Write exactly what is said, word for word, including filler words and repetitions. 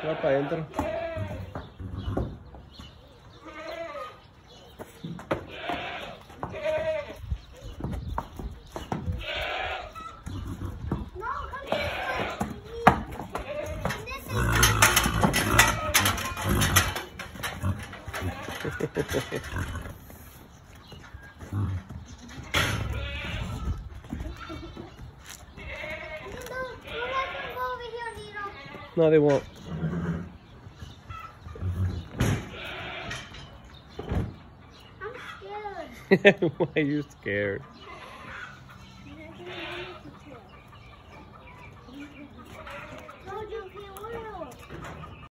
Va para adentro. No, they won't. I'm scared. Why are you scared?